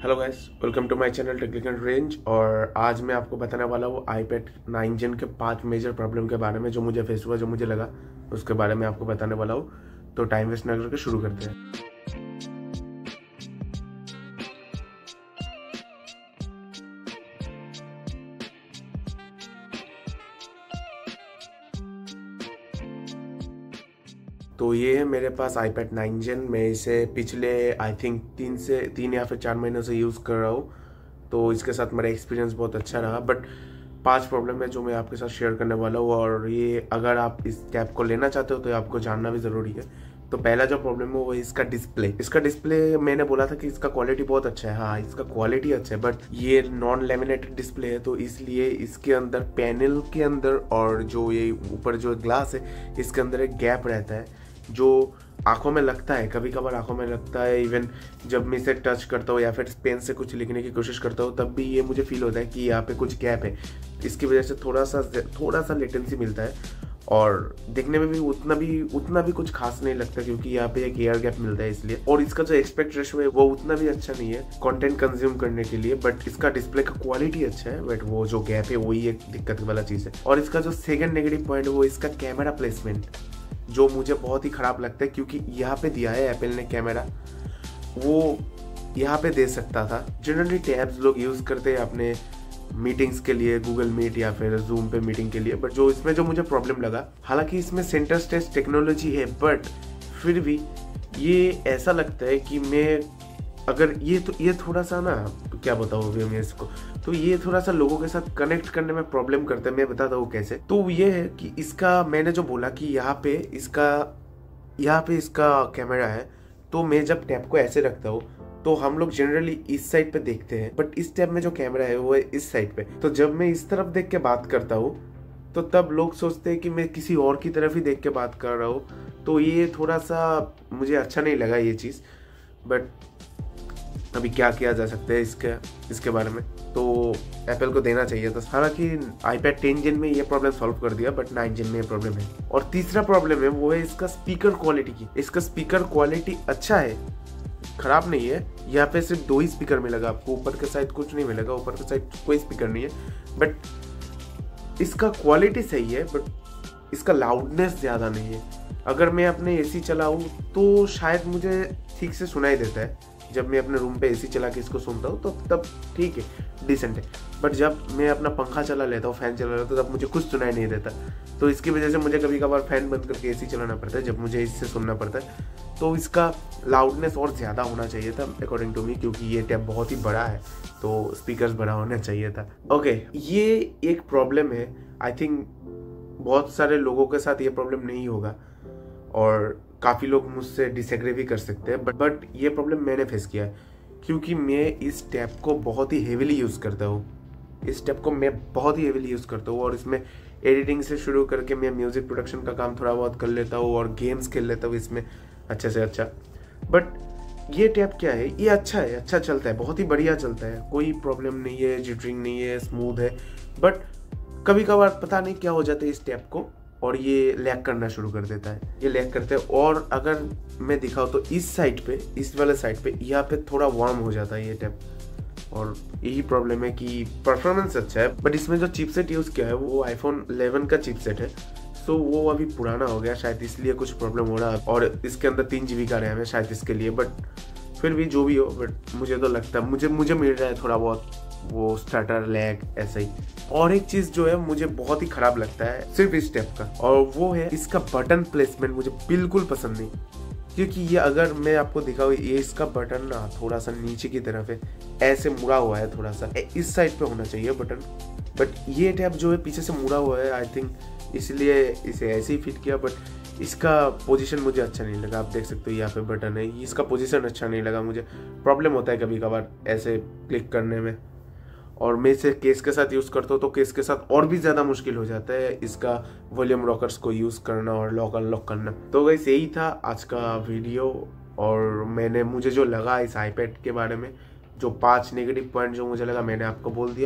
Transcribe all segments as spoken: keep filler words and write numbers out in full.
Hello guys, welcome to my channel technical range. और आज मैं आपको बताने वाला हूँ आईपैड नाइन जेन के पांच मेजर प्रॉब्लम के बारे में जो मुझे फेस हुआ, जो मुझे लगा उसके बारे में आपको बताने वाला हूँ। तो टाइम वेस्ट ना करके शुरू करते हैं। तो ये है मेरे पास आईपैड नाइन जेन। मैं इसे पिछले आई थिंक तीन से तीन या फिर चार महीनों से यूज़ कर रहा हूँ। तो इसके साथ मेरा एक्सपीरियंस बहुत अच्छा रहा। बट पांच प्रॉब्लम है जो मैं आपके साथ शेयर करने वाला हूँ, और ये अगर आप इस टैब को लेना चाहते हो तो आपको जानना भी ज़रूरी है। तो पहला जो प्रॉब्लम है वो है इसका डिस्प्ले। इसका डिस्प्ले मैंने बोला था कि इसका क्वालिटी बहुत अच्छा है। हाँ, इसका क्वालिटी अच्छा है, बट ये नॉन लेमिनेटेड डिस्प्ले है, तो इसलिए इसके अंदर पैनल के अंदर और जो ये ऊपर जो ग्लास है इसके अंदर एक गैप रहता है जो आंखों में लगता है, कभी कभार आंखों में लगता है। इवन जब मैं इसे टच करता हूँ या फिर पेन से कुछ लिखने की कोशिश करता हूँ तब भी ये मुझे फील होता है कि यहाँ पे कुछ गैप है। इसकी वजह से थोड़ा सा थोड़ा सा लेटेंसी मिलता है, और दिखने में भी उतना भी उतना भी कुछ खास नहीं लगता क्योंकि यहाँ पे एक एयर गैप मिलता है इसलिए। और इसका जो एक्सपेक्ट रेशियो है वो उतना भी अच्छा नहीं है कंटेंट कंज्यूम करने के लिए। बट इसका डिस्प्ले का क्वालिटी अच्छा है, बट वो जो गैप है वही एक दिक्कत वाला चीज़ है। और इसका जो सेकंड नेगेटिव पॉइंट है वो इसका कैमरा प्लेसमेंट, जो मुझे बहुत ही ख़राब लगता है क्योंकि यहाँ पे दिया है एप्पल ने कैमरा, वो यहाँ पे दे सकता था। जनरली टैब्स लोग यूज़ करते हैं अपने मीटिंग्स के लिए, गूगल मीट या फिर जूम पे मीटिंग के लिए। बट जो इसमें जो मुझे प्रॉब्लम लगा, हालांकि इसमें सेंटर स्टेज टेक्नोलॉजी है, बट फिर भी ये ऐसा लगता है कि मैं अगर ये तो ये थोड़ा सा ना, क्या बताऊँ अभी मैं इसको, तो ये थोड़ा सा लोगों के साथ कनेक्ट करने में प्रॉब्लम करते हैं। मैं बताता हूँ कैसे। तो ये है कि इसका मैंने जो बोला कि यहाँ पे इसका यहाँ पे इसका कैमरा है, तो मैं जब टैब को ऐसे रखता हूँ तो हम लोग जनरली इस साइड पे देखते हैं, बट इस टैब में जो कैमरा है वो है इस साइड पे। तो जब मैं इस तरफ देख के बात करता हूँ तो तब लोग सोचते हैं कि मैं किसी और की तरफ ही देख के बात कर रहा हूँ। तो ये थोड़ा सा मुझे अच्छा नहीं लगा ये चीज़। बट अभी क्या किया जा सकता है इसके इसके बारे में, तो एप्पल को देना चाहिए था। हालांकि आईपैड टेन जेन में ये प्रॉब्लम सॉल्व कर दिया, बट नाइन जेन में ये प्रॉब्लम है। और तीसरा प्रॉब्लम है वो है इसका स्पीकर क्वालिटी की। इसका स्पीकर क्वालिटी अच्छा है, खराब नहीं है। यहाँ पे सिर्फ दो ही स्पीकर मिलेगा आपको, ऊपर के साइड कुछ नहीं मिलेगा, ऊपर के साइड कोई स्पीकर नहीं है। बट इसका क्वालिटी सही है, बट इसका लाउडनेस ज़्यादा नहीं है। अगर मैं अपने एसी चलाऊँ तो शायद मुझे ठीक से सुनाई देता है। जब मैं अपने रूम पे एसी चला के इसको सुनता हूँ तो तब ठीक है, डिसेंट है। बट जब मैं अपना पंखा चला लेता हूँ, फैन चला लेता हूँ, तब मुझे कुछ सुनाई नहीं देता। तो इसकी वजह से मुझे कभी कभार फैन बंद करके एसी चलाना पड़ता है जब मुझे इससे सुनना पड़ता है। तो इसका लाउडनेस और ज़्यादा होना चाहिए था अकॉर्डिंग टू मी, क्योंकि ये टैब बहुत ही बड़ा है तो स्पीकर्स बड़ा होना चाहिए था। ओके, ये एक प्रॉब्लम है। आई थिंक बहुत सारे लोगों के साथ ये प्रॉब्लम नहीं होगा, और काफ़ी लोग मुझसे डिसएग्री भी कर सकते हैं। बट बट ये प्रॉब्लम मैंने फेस किया है क्योंकि मैं इस टैब को बहुत ही हेविली यूज़ करता हूँ। इस टैब को मैं बहुत ही हेविली यूज़ करता हूँ, और इसमें एडिटिंग से शुरू करके मैं म्यूज़िक प्रोडक्शन का काम थोड़ा बहुत कर लेता हूँ और गेम्स खेल लेता हूँ इसमें अच्छे से अच्छा। बट ये टैब क्या है, ये अच्छा है, अच्छा चलता है, बहुत ही बढ़िया चलता है, कोई प्रॉब्लम नहीं है, जिटरिंग नहीं है, स्मूथ है। बट कभी कभार पता नहीं क्या हो जाता है इस टैब को, और ये लैग करना शुरू कर देता है, ये लैग करता है। और अगर मैं दिखाऊँ तो इस साइड पे, इस वाले साइड पे यहाँ पे थोड़ा वार्म हो जाता है ये टैब, और यही प्रॉब्लम है कि परफॉर्मेंस अच्छा है बट इसमें जो चिपसेट यूज़ किया है वो आईफोन इलेवन का चिपसेट है। सो वो अभी पुराना हो गया शायद, इसलिए कुछ प्रॉब्लम हो रहा है। और इसके अंदर तीन जी बी का रैम है शायद इसके लिए। बट फिर भी जो भी हो, बट मुझे तो लगता है मुझे मुझे मिल रहा है थोड़ा बहुत वो स्टार्टर लैग ऐसा ही। और एक चीज जो है मुझे बहुत ही खराब लगता है सिर्फ इस टैब का, और वो है इसका बटन प्लेसमेंट। मुझे बिल्कुल पसंद नहीं, क्योंकि ये अगर मैं आपको दिखाऊँ, ये इसका बटन ना थोड़ा सा नीचे की तरफ है, ऐसे मुड़ा हुआ है थोड़ा सा, इस साइड पे होना चाहिए बटन। बट ये टैब जो है पीछे से मुड़ा हुआ है, आई थिंक इसलिए इसे ऐसे ही फिट किया। बट इसका पोजीशन मुझे अच्छा नहीं लगा। आप देख सकते हो यहाँ पे बटन है, इसका पोजीशन अच्छा नहीं लगा मुझे। प्रॉब्लम होता है कभी कभार ऐसे क्लिक करने में, और मैं इसे केस के साथ यूज़ करता हूँ तो केस के साथ और भी ज़्यादा मुश्किल हो जाता है इसका वॉल्यूम रॉकर्स को यूज़ करना और लॉक अनलॉक करना। तो गाइस यही था आज का वीडियो, और मैंने मुझे जो लगा इस आईपैड के बारे में, जो पांच नेगेटिव पॉइंट जो मुझे लगा मैंने आपको बोल दिया।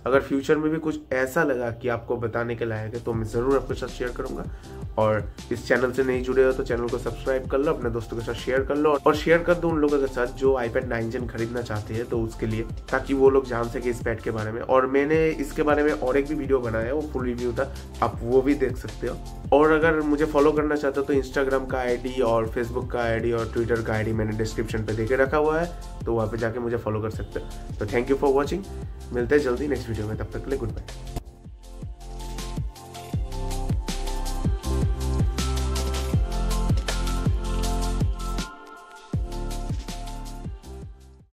अगर फ्यूचर में भी कुछ ऐसा लगा कि आपको बताने के लायक है तो मैं ज़रूर आपके साथ शेयर करूँगा। और इस चैनल से नहीं जुड़े हो तो चैनल को सब्सक्राइब कर लो, अपने दोस्तों के साथ शेयर कर लो और शेयर कर दो उन लोगों के साथ जो आईपैड नाइन जेन खरीदना चाहते हैं तो उसके लिए, ताकि वो लोग जान सके इस पैड के बारे में। और मैंने इसके बारे में और एक भी वीडियो बनाया है, वो फुल रिव्यू था, आप वो भी देख सकते हो। और अगर मुझे फॉलो करना चाहते हो तो इंस्टाग्राम का आईडी और फेसबुक का आईडी और ट्विटर का आईडी मैंने डिस्क्रिप्शन पे देके रखा हुआ है, तो वहाँ पे जाके मुझे फॉलो कर सकते हो। तो थैंक यू फॉर वॉचिंग, मिलते हैं जल्दी नेक्स्ट वीडियो में, तब तक के लिए गुड बाय।